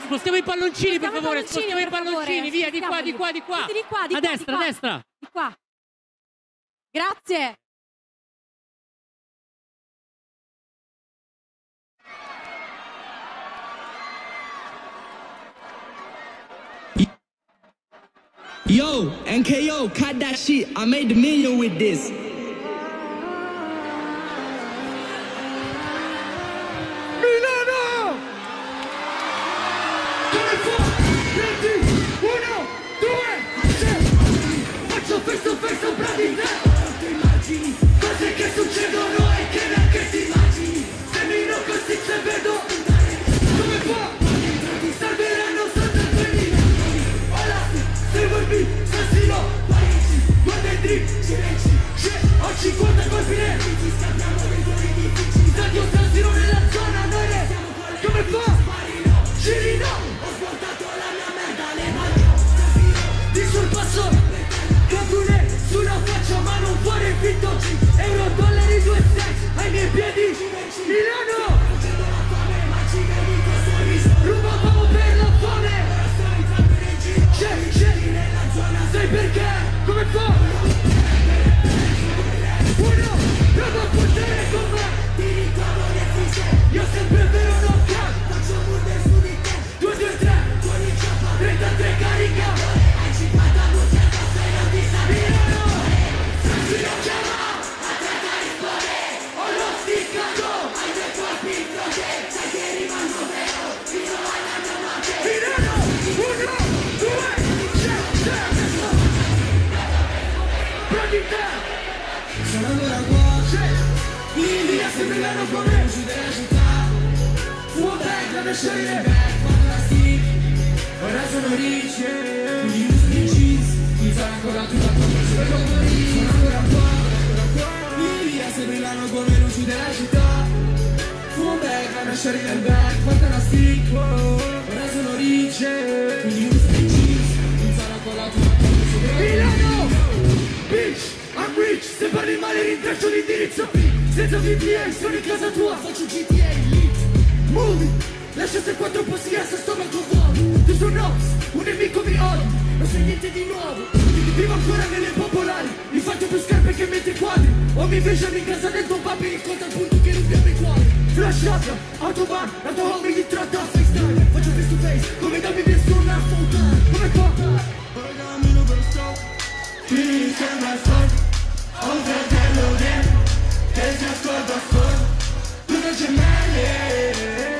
spostiamo i palloncini per favore, spostiamo i palloncini, via, di qua, di qua, di qua. A destra, a destra. Di qua. Grazie. Yo, NKO, cut that shit. I made a million with this. Milano! Come fa? 20, 1, 2, 3. Faccio face to face sopra di te. Non ti immagini cose che succedono e che neanche ti immagini. Semino così se vedo. Come fa? Ti salveranno soltanto i miracoli. Ora seguo il beat, Sassino, Parigi, guarda il drip, silenzi, ho 50 colpi neri. Ci scambiamo dei tuoi difficili. Stadio San Siro nella zona, noi ne siamo quelli. Come fa? Girino, ho svoltato la mia merda, le mani. Di sul passo, Cantune sulla faccia, ma non fuori il finto. Euro, dollari, 2 cent ai miei piedi. Milano! Rubavamo per la fame. Sai perché? Come fa? Uno, prova a portare con me. Ti ricordo le fisse. Io sempre vero non cap. Faccio murde su di te. 2, 2, 3, con il ciappa 33 carica. Hai 50 bucetta, sei non ti sa Milano. Si lo chiama, a te da rispondere. Ho lo sticcato, hai due colpi in croce. Sai che rimango vero, fino alla mia morte. Milano, 1, 2, prendi te! Sono ancora qua, in via se Milano come luci della città. Fumo back, la lascio in back, quando la stick. Ora sono rich, quindi uso di jeans. Mi sa ancora tutta come sono ancora qua, in via se Milano come luci della città. Fumo back, la lascio in back, quando la stick. Ora sono rich, quindi uso di jeans. Mi sa ancora tutta come sono Milano! Bitch, I'm rich, se parli male rintraccio l'indirizzo. Senza VPN sono in casa tua, faccio GTA Elite. Movie, lascia se quattro posti a stomaco vuoto. Tu sono Nox, un nemico mi odia, non sai niente di nuovo. Vivo ancora nelle popolari, mi faccio più scarpe che mette quadri. O mi inveciano in casa del tuo papi, ricorda al punto che rubiamo i quadri. Flashata, autobahn, la tua home mi tratta a FaceTime. Faccio face to face, come da mi vesto una foto. Come fa? Qui sembra sotto, un fratello dentro, che si ascolta fuori, due gemelle,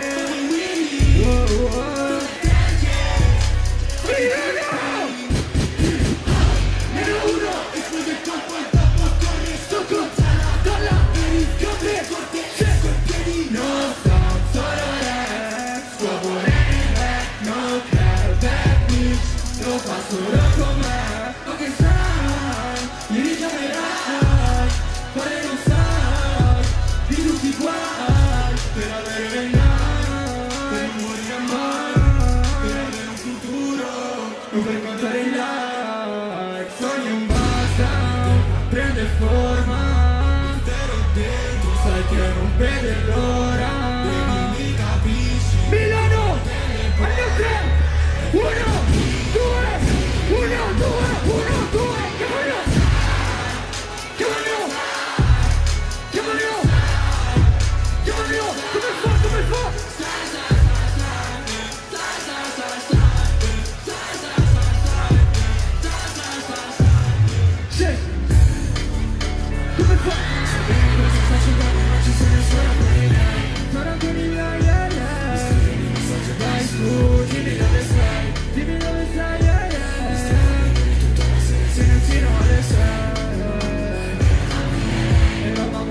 Meno uno, esplode il colpo e dopo corri, sto con dalla per il copre, c'è quel piedi, non sto solo re, scopo nel back, non per back, bitch, lo fa solo con me, ma che sai, mi richiamerai, quale non sai, di tutti guai, per avere vent'anni, per non morire mai, per avere un futuro, non per contare il like, sogni un basta, prende forma, te l'ho detto, sai che non vede l'ora, quindi mi capisci, Milano, andiamo 3, 1, 2, 1, 2, 1, 2, come fa? Sì. Come fa? Sono con il dai su, dimmi dove sei, dimmi dove sei, se non fino alle 6 eravamo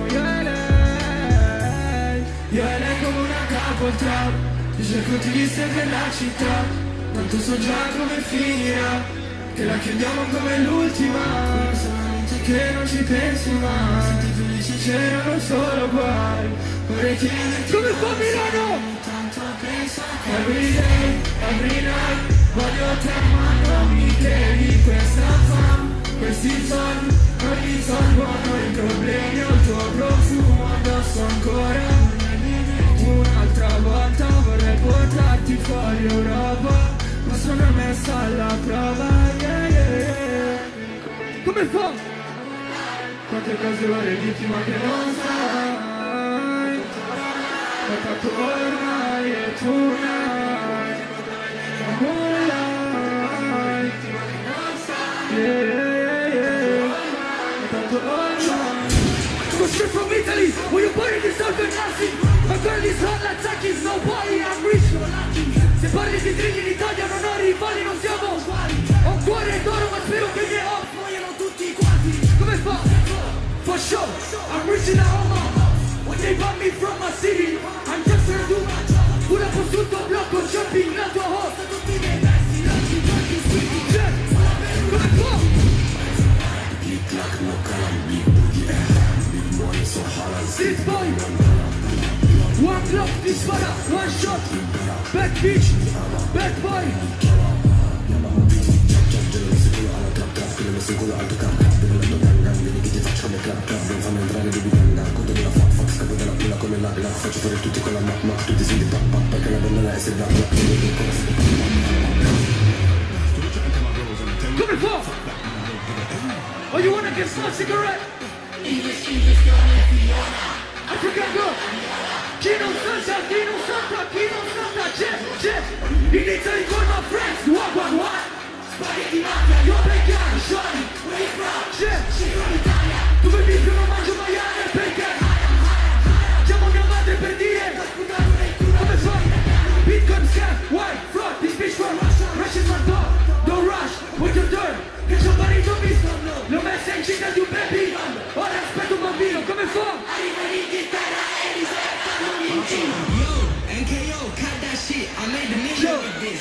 io e lei come una capo trap, ti cerco di viste per la città, tanto so già come finirà, che la chiudiamo come l'ultima, solamente che non ci pensi mai, senti felici c'erano solo guai, vorrei chiederti come fa Milano? Tanto pensa che every day, every night, voglio te ma non mi credi questa fam, questi soldi, non risolvono i problemi, ho il tuo profumo addosso ancora. Un'altra volta vorrei portarti fuori Europa. messa alla prova, yeah, yeah, yeah. Come fa? Quante cose vorrei dirti ma che non sai. Ma tanto ormai è tonight. Moonlight. Yeah, yeah, yeah. Ma tanto ormai. Go straight from Italy, where you born in the south and nothing. My girl is hot like Takis, nobody, I'm rich. Se parli di trigli in Italia non ho rivali, non siamo uguali. Ho un cuore d'oro ma spero che i miei off muoiano tutti quanti. Come fa? For sure, I'm rich in Roma. When they bought me from my city, I'm just gonna do my job. Pure ho sul tuo blocco, jumping la tua host. Tutti i miei versi, lanci tanti squiti. Come fa? Street boy, one block, dispara, one shot, bad bitch, bad boy. Come fa? Oh, you wanna get some cigarette? African girl. Chi non salta, c'è. In Italy con my friends, what? Spaghetti mafia, io vegano, shorty, where you from? C'è, from Italia. Tu bevi più non mangio maiale, perché? Chiamo mia madre per dire, come fai? Bitcoin scam, white, fraud, this bitch from Rush is my dog, don't rush, with your dirt. Che c'ho un marito misto, l'ho messa in cinta di un baby. Ora aspetto un bambino, come fa? Arriva in Inghilterra e riservano l'incino. Yo, NKO, cut that shit. I made the million with this.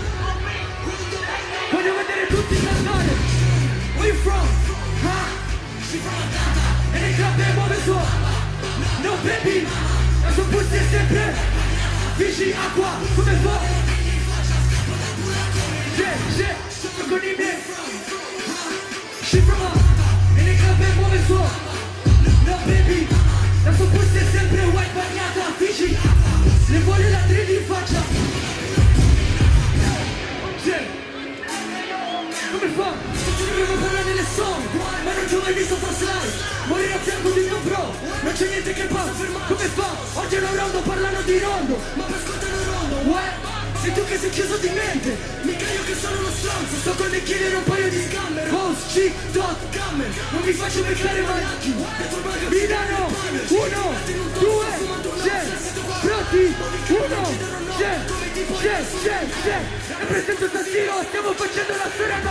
Voglio vedere tutti cantare. Where you from? Huh? She from Atlanta. E nel club è muove suo. No baby, la sua pussy è sempre vicini acqua, come fa? Yeah, sono con i miei. She from Atlanta. E nel club è muove suo. No baby, la sua pussy è sempre white bagnata, vicini. Le vuole la 3D in faccia. Yeah. Come fa? Dovevo parlare nelle song, ma non ci ho mai visto far slide. Morire a fianco di mio bro, non c'è niente che passa. Come fa? Oggi è un rondo parlando di rondo, ma per ascoltare un rondo, what? Sei tu che sei chiuso di mente, mica io che sono uno stronzo. Sto con le killer e un paio di scammer. Host, chick, dot, cammer. Non mi faccio beccare mai. Milano, 1, 2, c'è. Pronti, 1, c'è. E presento Tassino, stiamo facendo la serata.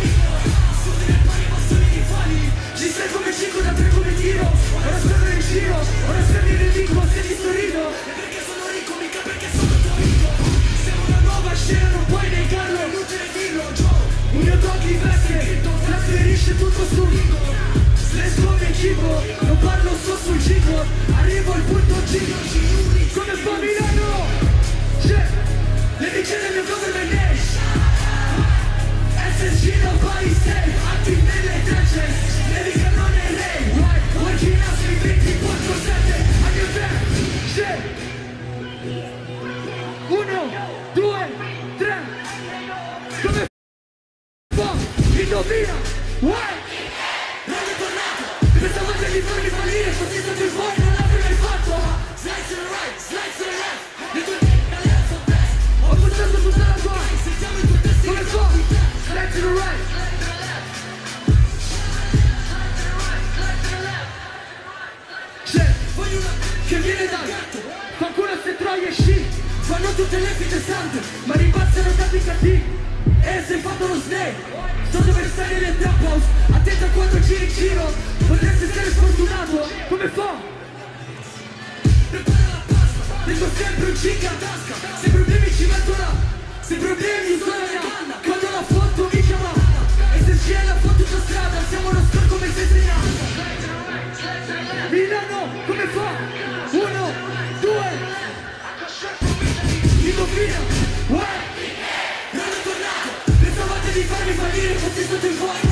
Ci sei come 5 da 3 come tiro. Ora sono in giro, ora sei in ringo, se ti sorrido. E perché sono ricco, mica perché sono tuo amico. Siamo una nuova scena, non puoi negarlo. È inutile dirlo, Joe. Un mio dog di veste, trasferisce tutto sul ringo. Le scuole in cibo, non parlo solo sul cibo. Arrivo al punto G. Come fa Milano? C'è, le dice del mio government nation. SSG non vai safe, atti nelle tracce. Devi cannone e re, working out sui 24/7. A mio tempo, c'è. 1, 2, 3. Come fa? Indovina, what? Non è tornato, pensavo di farmi fallire, così stato il fuori, non l'avrei mai fatto. Slide to the right, slide to the left. Le tue ho buttato tutta la tua. Come fa? Slide to the right. C'è, che viene dal fanculo se troie sci. Fanno tutte le finte sante, ma rimbalzano tanti cattivi. E sei fatto lo snake. So dove stai nelle trap house. Attenta quando giri in giro. Potresti essere sfortunato. Come fa? Tengo sempre un cic a tasca. Se problemi ci metto là. Se problemi uso la mia canna. Quando la foto mi chiama. E se c'è la foto in strada. Siamo uno score come sei segnata. Milano, come fa? 1, 2. Indovina, what? Non è tornato. Pensavate di farmi fallire. Fossi stato in fuori.